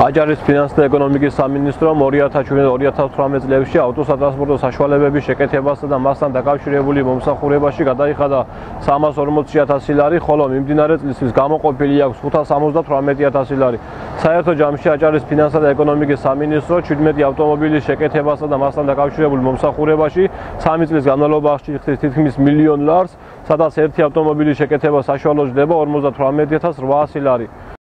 აჯარის ფინანსთა და ეკონომიკის სამინისტრომ 2017-2018 წლებში ავტოსატრანსპორტო საშუალებების შეკეთებასა და მასთან დაკავშირებული მომსახურებაში გადაიხადა 340,000 ლარი, ხოლო მიმდინარე წლისთვის გამოყოფილი აქვს 578,000 ლარი. საერთო ჯამში აჯარის ფინანსთა და ეკონომიკის სამინისტრო 17 ავტომობილის შეკეთებასა და მასთან დაკავშირებული მომსახურებაში 3 წლის განმავლობაში იხდის თითქმის 1 მილიონ ლარს, სადაც ერთი ავტომობილის შეკეთება საშუალო ჯდება 58,800 ლარი.